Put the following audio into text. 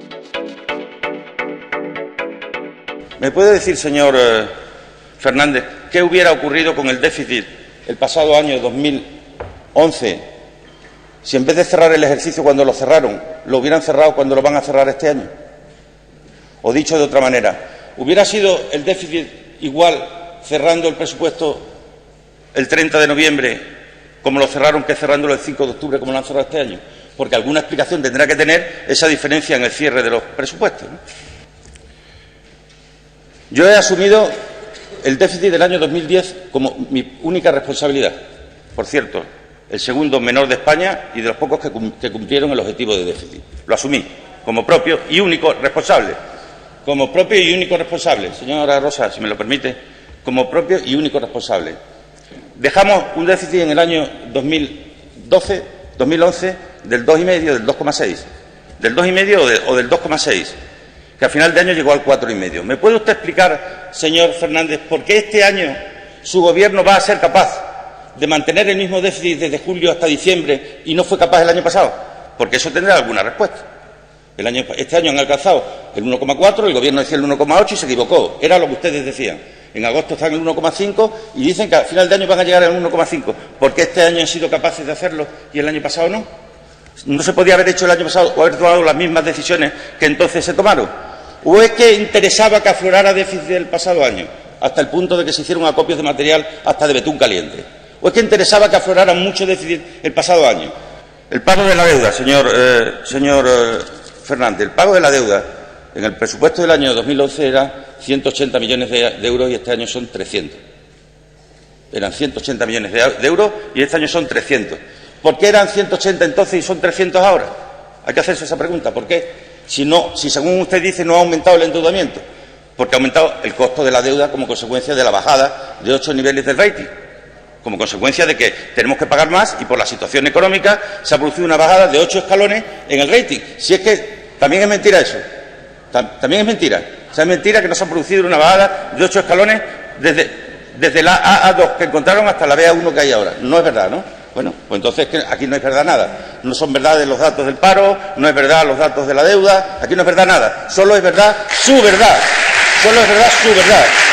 ¿Me puede decir, señor Fernández, qué hubiera ocurrido con el déficit el pasado año 2011 si en vez de cerrar el ejercicio cuando lo cerraron, lo hubieran cerrado cuando lo van a cerrar este año? O dicho de otra manera, ¿hubiera sido el déficit igual cerrando el presupuesto el 30 de noviembre como lo cerraron que cerrándolo el 5 de octubre como lo han cerrado este año? Porque alguna explicación tendrá que tener esa diferencia en el cierre de los presupuestos, ¿no? Yo he asumido el déficit del año 2010 como mi única responsabilidad. Por cierto, el segundo menor de España y de los pocos que cumplieron el objetivo de déficit. Lo asumí como propio y único responsable. Como propio y único responsable. Señora Rosa, si me lo permite, como propio y único responsable. Dejamos un déficit en el año 2011 del 2,5, del 2,6. Del 2,5 o del 2,6. Que al final de año llegó al 4,5. ¿Me puede usted explicar, señor Fernández, por qué este año su Gobierno va a ser capaz de mantener el mismo déficit desde julio hasta diciembre y no fue capaz el año pasado? Porque eso tendrá alguna respuesta. Este año han alcanzado el 1,4, el Gobierno decía el 1,8 y se equivocó. Era lo que ustedes decían. En agosto están en el 1,5 y dicen que al final de año van a llegar al 1,5. ¿Por qué este año han sido capaces de hacerlo y el año pasado no? ¿No se podía haber hecho el año pasado o haber tomado las mismas decisiones que entonces se tomaron? ¿O es que interesaba que aflorara déficit del pasado año, hasta el punto de que se hicieron acopios de material hasta de betún caliente? ¿O es que interesaba que aflorara mucho déficit el pasado año? El pago de la deuda, señor Fernández, el pago de la deuda en el presupuesto del año 2011 era 180 millones de euros y este año son 300. Eran 180 millones de euros y este año son 300. ¿Por qué eran 180 entonces y son 300 ahora? Hay que hacerse esa pregunta. ¿Por qué? Si según usted dice no ha aumentado el endeudamiento, porque ha aumentado el costo de la deuda como consecuencia de la bajada de 8 niveles del rating, como consecuencia de que tenemos que pagar más y por la situación económica se ha producido una bajada de 8 escalones en el rating. Si es que también es mentira eso, también es mentira. O sea, es mentira que no se ha producido una bajada de 8 escalones desde la A2 que encontraron hasta la BA1 que hay ahora. No es verdad, ¿no? Bueno, pues entonces aquí no es verdad nada. No son verdades los datos del paro, no es verdad los datos de la deuda, aquí no es verdad nada. Solo es verdad su verdad. Solo es verdad su verdad.